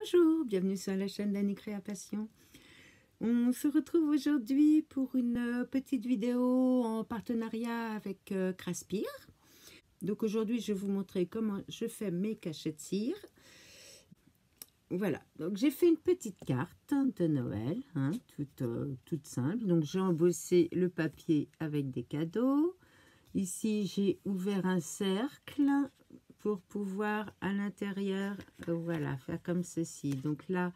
Bonjour, bienvenue sur la chaîne d'Annie Création. On se retrouve aujourd'hui pour une petite vidéo en partenariat avec Craspir. Donc aujourd'hui, je vais vous montrer comment je fais mes cachets de cire. Voilà, donc j'ai fait une petite carte de Noël, toute simple. Donc j'ai embossé le papier avec des cadeaux. Ici, j'ai ouvert un cercle pour pouvoir à l'intérieur, voilà, faire comme ceci. Donc là,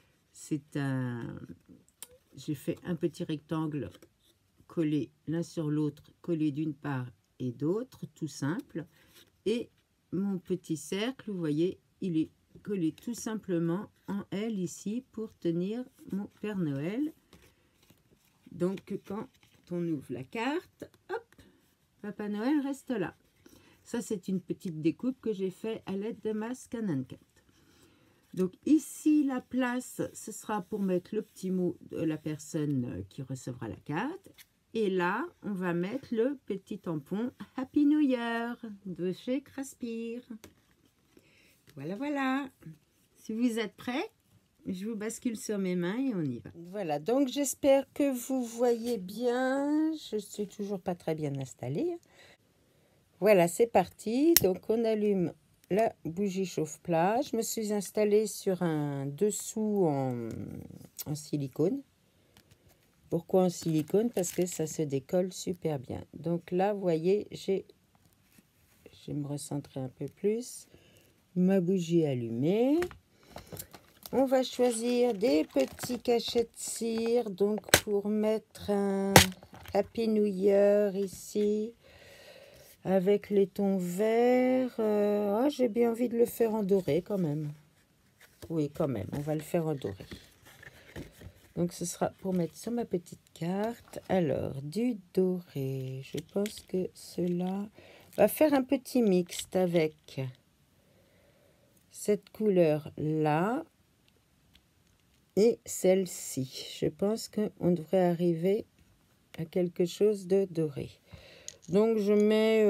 j'ai fait un petit rectangle collé l'un sur l'autre, collé d'une part et d'autre, tout simple. Et mon petit cercle, vous voyez, il est collé tout simplement en L ici pour tenir mon Père Noël. Donc quand on ouvre la carte, hop, Papa Noël reste là. Ça, c'est une petite découpe que j'ai fait à l'aide de ma Scan & Cut. Donc ici, la place, ce sera pour mettre le petit mot de la personne qui recevra la carte. Et là, on va mettre le petit tampon Happy New Year de chez Craspir. Voilà, voilà. Si vous êtes prêts, je vous bascule sur mes mains et on y va. Voilà, donc j'espère que vous voyez bien. Je suis toujours pas très bien installée. Voilà, c'est parti. Donc on allume la bougie chauffe-plat. Je me suis installée sur un dessous en silicone. Pourquoi en silicone? Parce que ça se décolle super bien. Donc là, vous voyez, je vais me recentrer un peu plus. Ma bougie allumée. On va choisir des petits cachets de cire. Donc pour mettre un Happy New Year ici. Avec les tons verts, j'ai bien envie de le faire en doré quand même. Oui, quand même, on va le faire en doré. Donc, ce sera pour mettre sur ma petite carte. Alors, du doré. Je pense que cela va faire un petit mixte avec cette couleur-là et celle-ci. Je pense qu'on devrait arriver à quelque chose de doré. Donc, je mets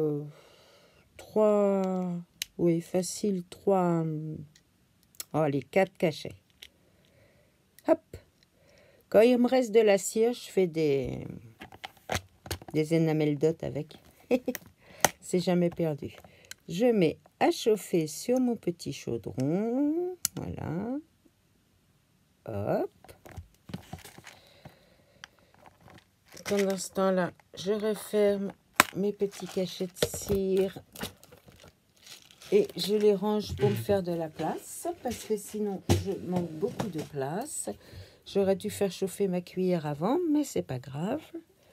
3, oui, facile, 3, allez, 4 cachets. Hop. Quand il me reste de la cire, je fais des enamel dot avec. C'est jamais perdu. Je mets à chauffer sur mon petit chaudron. Voilà. Hop. Pendant ce temps-là, je referme mes petits cachets de cire. Et je les range pour me faire de la place, parce que sinon, je manque beaucoup de place. J'aurais dû faire chauffer ma cuillère avant, mais c'est pas grave.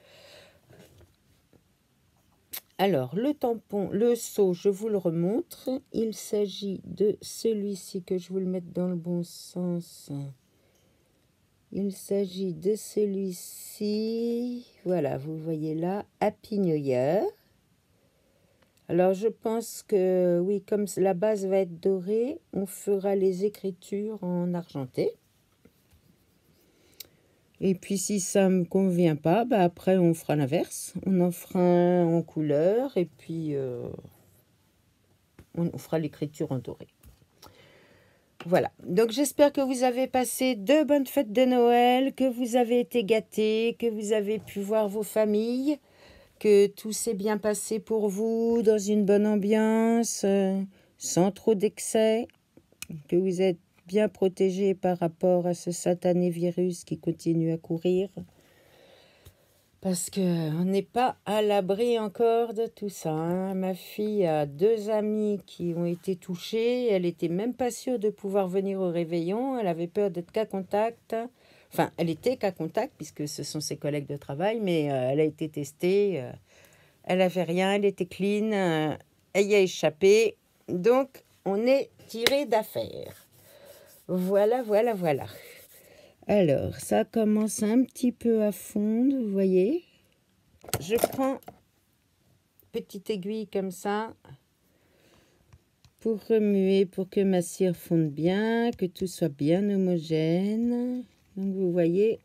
Alors, le tampon, le seau, je vous le remontre. Il s'agit de celui-ci, que je vous le mette dans le bon sens. Il s'agit de celui-ci. Voilà, vous voyez là, Happy New Year. Alors, je pense que, oui, comme la base va être dorée, on fera les écritures en argenté. Et puis, si ça ne me convient pas, bah, après, on fera l'inverse. On en fera un en couleur et puis on fera l'écriture en doré. Voilà. Donc, j'espère que vous avez passé de bonnes fêtes de Noël, que vous avez été gâtés, que vous avez pu voir vos familles, que tout s'est bien passé pour vous, dans une bonne ambiance, sans trop d'excès, que vous êtes bien protégés par rapport à ce satané virus qui continue à courir. Parce qu'on n'est pas à l'abri encore de tout ça. Hein. Ma fille a 2 amis qui ont été touchés. Elle n'était même pas sûre de pouvoir venir au réveillon. Elle avait peur d'être cas contact. Enfin, elle était cas contact puisque ce sont ses collègues de travail, mais elle a été testée. Elle n'avait rien, elle était clean. Elle y a échappé. Donc, on est tiré d'affaire. Voilà, voilà, voilà. Alors, ça commence un petit peu à fondre, vous voyez. Je prends petite aiguille comme ça pour remuer, pour que ma cire fonde bien, que tout soit bien homogène. Donc, vous voyez,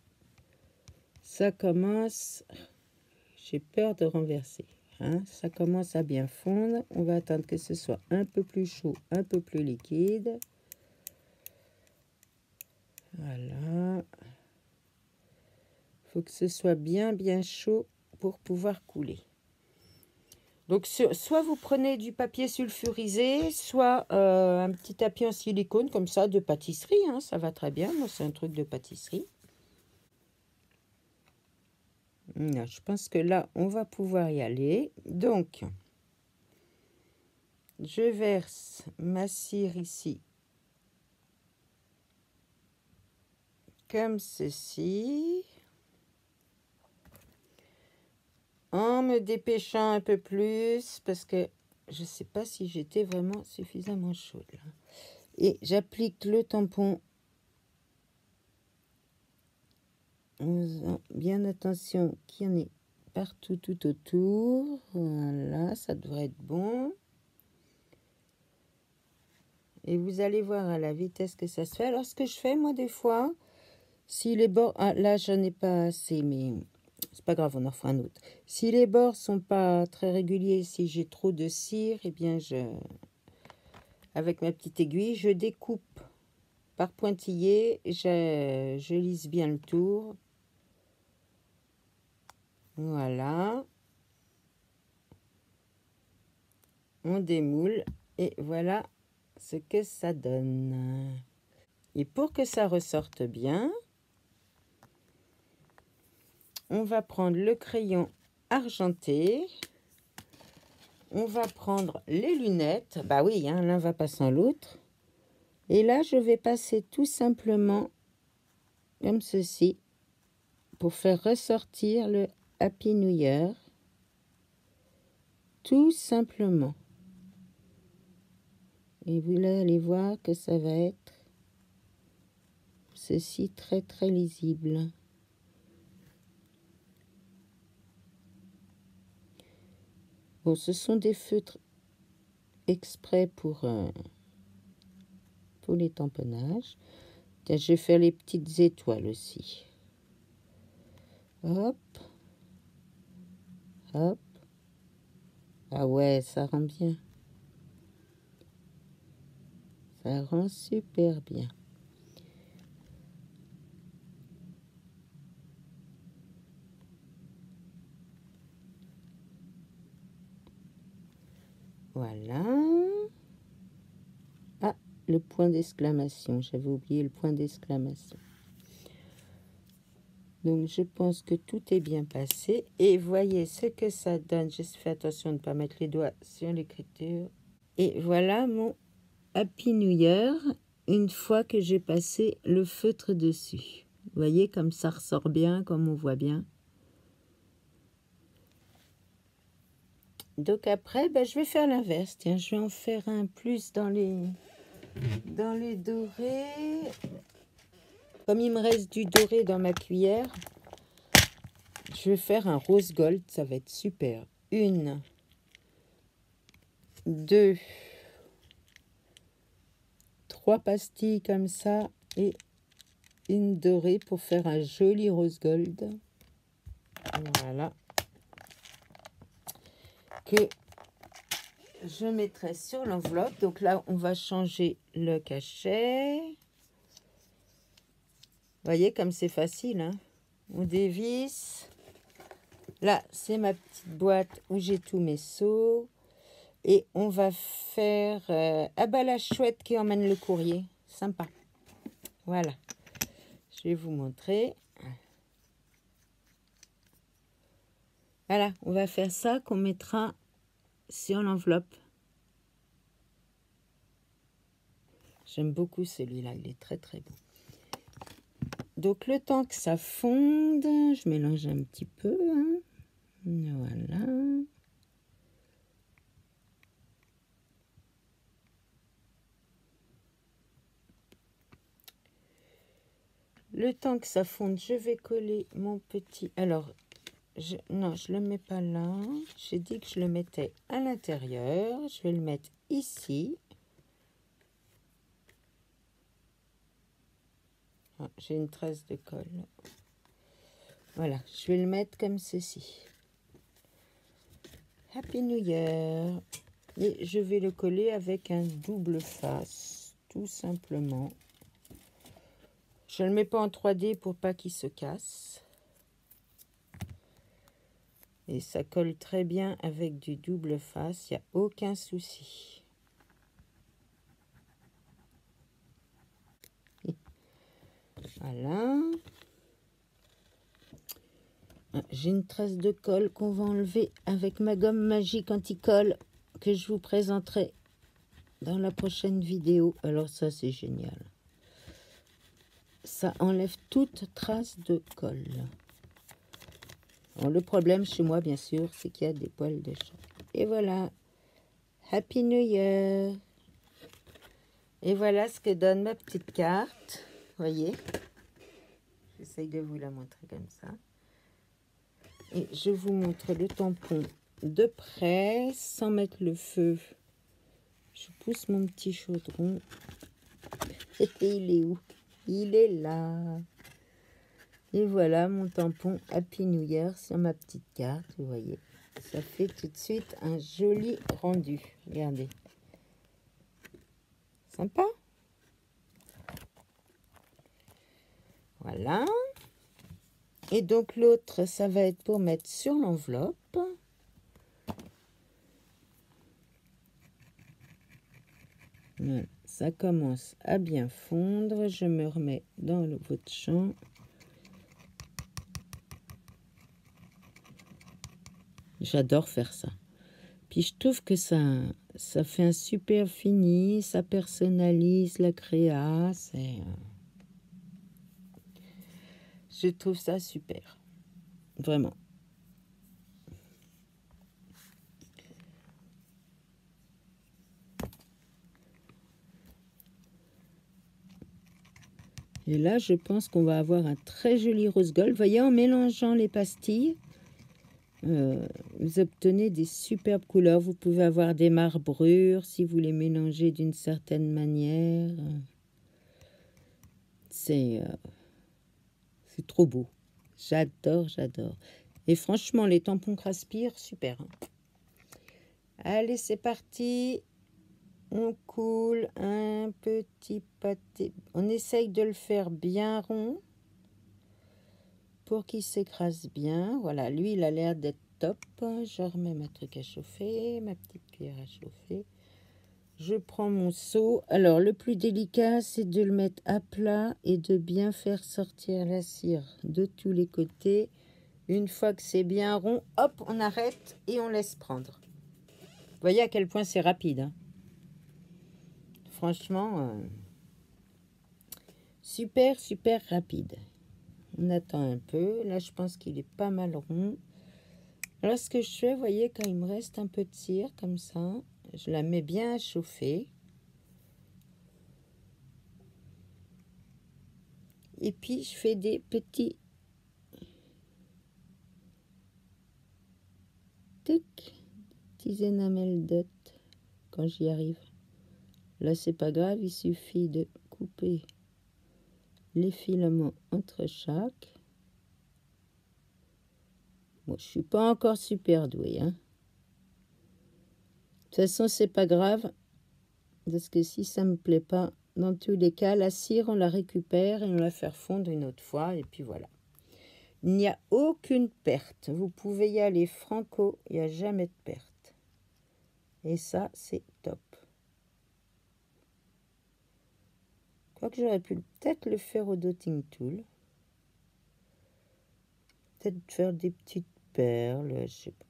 ça commence, j'ai peur de renverser. Hein, ça commence à bien fondre. On va attendre que ce soit un peu plus chaud, un peu plus liquide. Voilà. Il faut que ce soit bien chaud pour pouvoir couler. Donc, soit vous prenez du papier sulfurisé, soit un petit tapis en silicone comme ça de pâtisserie. Hein, ça va très bien. Moi, c'est un truc de pâtisserie. Là, je pense que là, on va pouvoir y aller. Donc, je verse ma cire ici. Comme ceci. En me dépêchant un peu plus, parce que je ne sais pas si j'étais vraiment suffisamment chaude. Là. Et j'applique le tampon en faisant bien attention qu'il y en ait partout tout autour. Voilà, ça devrait être bon. Et vous allez voir à la vitesse que ça se fait. Alors, ce que je fais, moi, des fois, si les bords... Ah, là, j'en ai pas assez, mais c'est pas grave, on en fera un autre. Si les bords sont pas très réguliers, si j'ai trop de cire, eh bien, avec ma petite aiguille, je découpe par pointillé. Je lisse bien le tour. Voilà. On démoule et voilà ce que ça donne. Et pour que ça ressorte bien, on va prendre le crayon argenté. On va prendre les lunettes. Bah oui, hein, l'un va pas sans l'autre. Et là, je vais passer tout simplement comme ceci pour faire ressortir le Happy New Year. Tout simplement. Et vous allez voir que ça va être ceci très lisible. Bon, ce sont des feutres exprès pour les tamponnages. Tiens, je vais faire les petites étoiles aussi. Hop. Hop. Ah ouais, ça rend bien. Ça rend super bien. Voilà. Ah, le point d'exclamation. J'avais oublié le point d'exclamation. Donc, je pense que tout est bien passé. Et voyez ce que ça donne. J'ai fait attention de ne pas mettre les doigts sur l'écriture. Et voilà mon Happy New Year, une fois que j'ai passé le feutre dessus. Vous voyez comme ça ressort bien, comme on voit bien. Donc après, ben, je vais faire l'inverse. Tiens, je vais en faire un plus dans les dorés. Comme il me reste du doré dans ma cuillère, je vais faire un rose gold. Ça va être super. 1, 2, 3 pastilles comme ça et une dorée pour faire un joli rose gold. Voilà. Que je mettrai sur l'enveloppe. Donc là, on va changer le cachet. Vous voyez comme c'est facile, hein? On dévisse. Là, c'est ma petite boîte où j'ai tous mes seaux. Et on va faire... ah bah la chouette qui emmène le courrier. Sympa. Voilà. Je vais vous montrer. Voilà, on va faire ça qu'on mettra sur l'enveloppe. J'aime beaucoup celui-là, il est très beau. Donc le temps que ça fonde, je mélange un petit peu. Hein. Voilà. Le temps que ça fonde, je vais coller mon petit... Alors, non, je ne le mets pas là. J'ai dit que je le mettais à l'intérieur. Je vais le mettre ici. Ah, j'ai une trace de colle. Voilà, je vais le mettre comme ceci. Happy New Year. Et je vais le coller avec un double face, tout simplement. Je ne le mets pas en 3D pour pas qu'il se casse. Et ça colle très bien avec du double face, il n'y a aucun souci. Voilà. J'ai une trace de colle qu'on va enlever avec ma gomme magique anti-colle que je vous présenterai dans la prochaine vidéo. Alors ça, c'est génial. Ça enlève toute trace de colle. Alors, le problème chez moi, bien sûr, c'est qu'il y a des poils de chat. Et voilà. Happy New Year. Et voilà ce que donne ma petite carte. Voyez. J'essaye de vous la montrer comme ça. Et je vous montre le tampon de près, sans mettre le feu. Je pousse mon petit chaudron. Et il est où? Il est là. Et voilà mon tampon Happy New Year sur ma petite carte. Vous voyez, ça fait tout de suite un joli rendu. Regardez. Sympa. Voilà. Et donc l'autre, ça va être pour mettre sur l'enveloppe. Voilà. Ça commence à bien fondre. Je me remets dans votre champ. J'adore faire ça. Puis je trouve que ça fait un super fini. Ça personnalise la créa. Je trouve ça super. Vraiment. Et là, je pense qu'on va avoir un très joli rose gold. Vous voyez, en mélangeant les pastilles, vous obtenez des superbes couleurs. Vous pouvez avoir des marbrures si vous les mélangez d'une certaine manière. C'est trop beau. J'adore, j'adore. Et franchement, les tampons Craspir, super. Hein. Allez, c'est parti. On coule un petit pâté. On essaye de le faire bien rond pour qu'il s'écrase bien. Voilà, lui, il a l'air d'être top. Je remets ma truc à chauffer, ma petite cuillère à chauffer. Je prends mon seau. Alors, le plus délicat, c'est de le mettre à plat et de bien faire sortir la cire de tous les côtés. Une fois que c'est bien rond, hop, on arrête et on laisse prendre. Vous voyez à quel point c'est rapide. Hein. Franchement, super, super rapide. On attend un peu. Là, je pense qu'il est pas mal rond. Alors, ce que je fais, vous voyez, quand il me reste un peu de cire, comme ça, je la mets bien à chauffer. Et puis, je fais des petits énamels dots quand j'y arrive. Là, c'est pas grave, il suffit de couper les filaments entre chaque. Moi, je suis pas encore super douée. Hein. De toute façon, c'est pas grave. Parce que si ça me plaît pas, dans tous les cas, la cire, on la récupère et on la fait fondre une autre fois. Et puis voilà. Il n'y a aucune perte. Vous pouvez y aller franco. Il n'y a jamais de perte. Et ça, c'est top. Quoique j'aurais pu peut-être le faire au dotting tool. Peut-être faire des petites perles, je sais pas.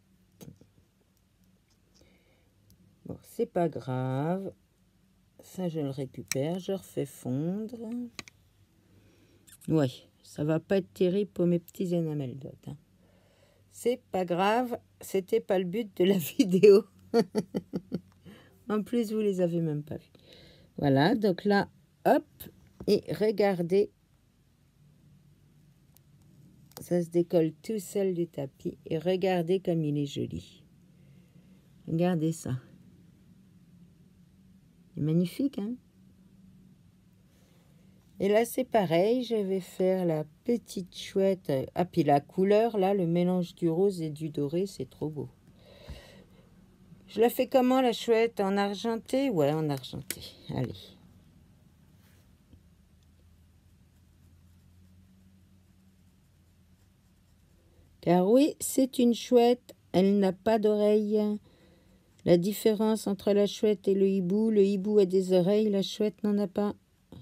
Bon, c'est pas grave. Ça, je le récupère, je refais fondre. Ouais, ça va pas être terrible pour mes petits enamel dots. Hein. C'est pas grave, c'était pas le but de la vidéo. En plus, vous les avez même pas vus. Voilà, donc là, hop, et regardez. Ça se décolle tout seul du tapis. Et regardez comme il est joli. Regardez ça. C'est magnifique, hein? Et là, c'est pareil. Je vais faire la petite chouette. Ah, puis la couleur, là, le mélange du rose et du doré, c'est trop beau. Je la fais comment, la chouette? En argenté? Ouais, en argenté. Allez. Car oui, c'est une chouette, elle n'a pas d'oreilles. La différence entre la chouette et le hibou a des oreilles, la chouette n'en a pas.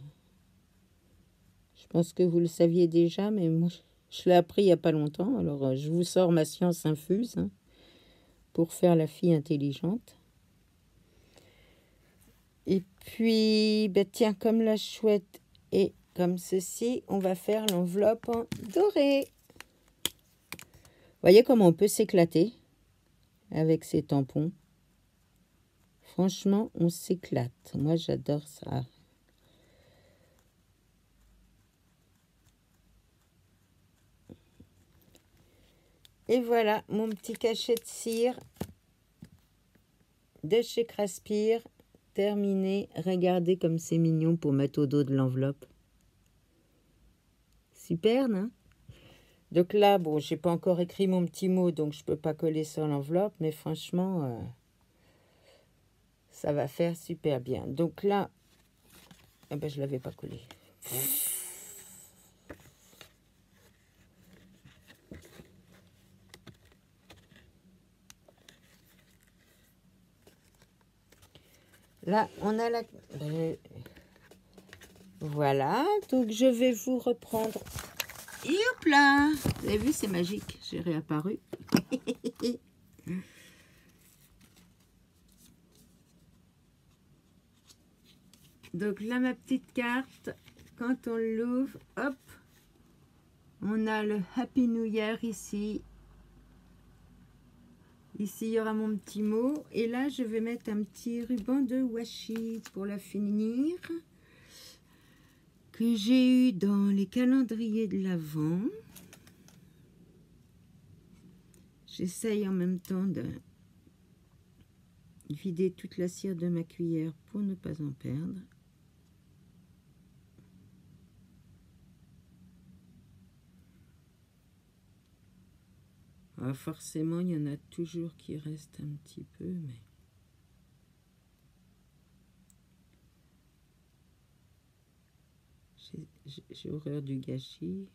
Je pense que vous le saviez déjà, mais moi, je l'ai appris il n'y a pas longtemps. Alors, je vous sors ma science infuse hein, pour faire la fille intelligente. Et puis, ben tiens, comme la chouette est comme ceci, on va faire l'enveloppe en doré. Voyez comment on peut s'éclater avec ces tampons. Franchement, on s'éclate. Moi, j'adore ça. Et voilà mon petit cachet de cire de chez Craspir. Terminé. Regardez comme c'est mignon pour mettre au dos de l'enveloppe. Super, non? Donc là, bon, j'ai pas encore écrit mon petit mot, donc je peux pas coller sur l'enveloppe, mais franchement, ça va faire super bien. Donc là, eh ben, je l'avais pas collé. Là, on a la... Voilà, donc je vais vous reprendre. Et hop là! Vous avez vu, c'est magique, j'ai réapparu. Donc là, ma petite carte, quand on l'ouvre, hop, on a le Happy New Year ici. Ici, il y aura mon petit mot. Et là, je vais mettre un petit ruban de washi pour la finir. Que j'ai eu dans les calendriers de l'Avent. J'essaye en même temps de vider toute la cire de ma cuillère pour ne pas en perdre. Ah, forcément, il y en a toujours qui restent un petit peu, mais... J'ai horreur du gâchis.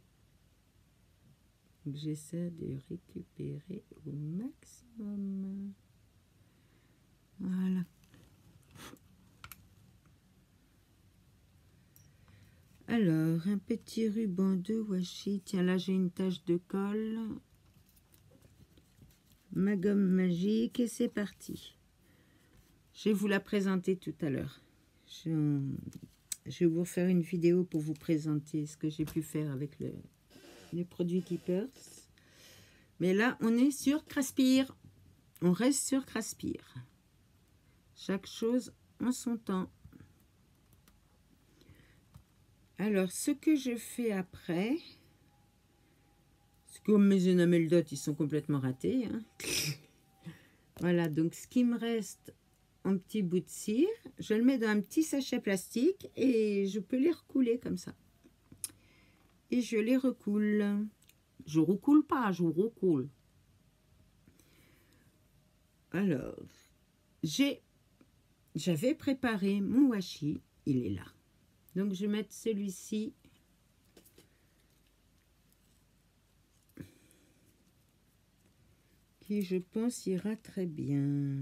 J'essaie de récupérer au maximum. Voilà. Alors, un petit ruban de washi. Tiens, là, j'ai une tache de colle. Ma gomme magique et c'est parti. Je vais vous la présenter tout à l'heure. Je vais vous faire une vidéo pour vous présenter ce que j'ai pu faire avec les produits Keepers. Mais là, on est sur Craspir. On reste sur Craspir. Chaque chose en son temps. Alors, ce que je fais après... Comme mes enamel dot, ils sont complètement ratés. Hein. Voilà, donc ce qui me reste en petit bout de cire, je le mets dans un petit sachet plastique et je peux les recouler comme ça. Et je les recoule. Je recoule pas, je recoule. Alors, j'avais préparé mon washi, il est là. Donc, je vais mettre celui-ci. Qui, je pense, ira très bien.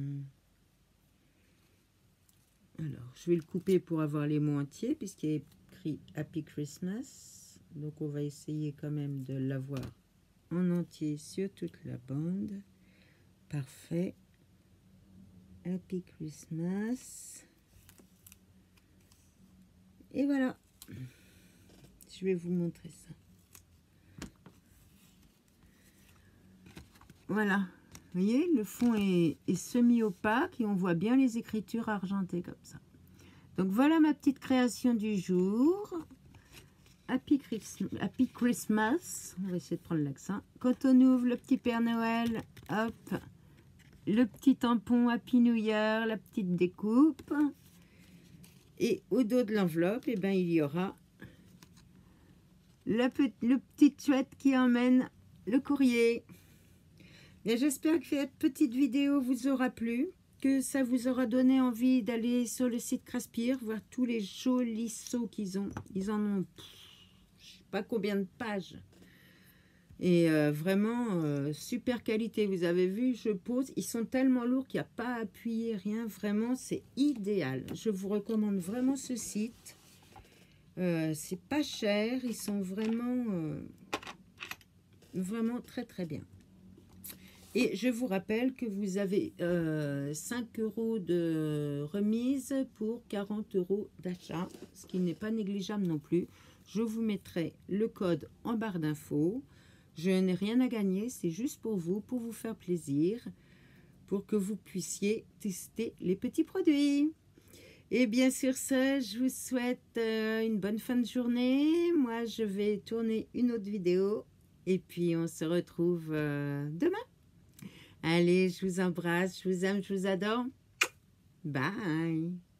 Alors, je vais le couper pour avoir les mots entiers, puisqu'il y a écrit Happy Christmas. Donc, on va essayer quand même de l'avoir en entier sur toute la bande. Parfait. Happy Christmas. Et voilà. Je vais vous montrer ça. Voilà. Vous voyez, le fond est semi-opaque et on voit bien les écritures argentées comme ça. Donc, voilà ma petite création du jour. Happy Christmas. On va essayer de prendre l'accent. Quand on ouvre le petit Père Noël, hop, le petit tampon Happy New Year, la petite découpe. Et au dos de l'enveloppe, eh ben, il y aura le petit chouette qui emmène le courrier. J'espère que cette petite vidéo vous aura plu, que ça vous aura donné envie d'aller sur le site Craspir, voir tous les jolis seaux qu'ils ont. Ils en ont, je sais pas combien de pages. Et vraiment, super qualité. Vous avez vu, je pose. Ils sont tellement lourds qu'il n'y a pas à appuyer, rien. Vraiment, c'est idéal. Je vous recommande vraiment ce site. C'est pas cher. Ils sont vraiment très très bien. Et je vous rappelle que vous avez 5 € de remise pour 40 € d'achat, ce qui n'est pas négligeable non plus. Je vous mettrai le code en barre d'infos. Je n'ai rien à gagner, c'est juste pour vous faire plaisir, pour que vous puissiez tester les petits produits. Et bien sur ce, je vous souhaite une bonne fin de journée. Moi, je vais tourner une autre vidéo et puis on se retrouve demain. Allez, je vous embrasse, je vous aime, je vous adore. Bye.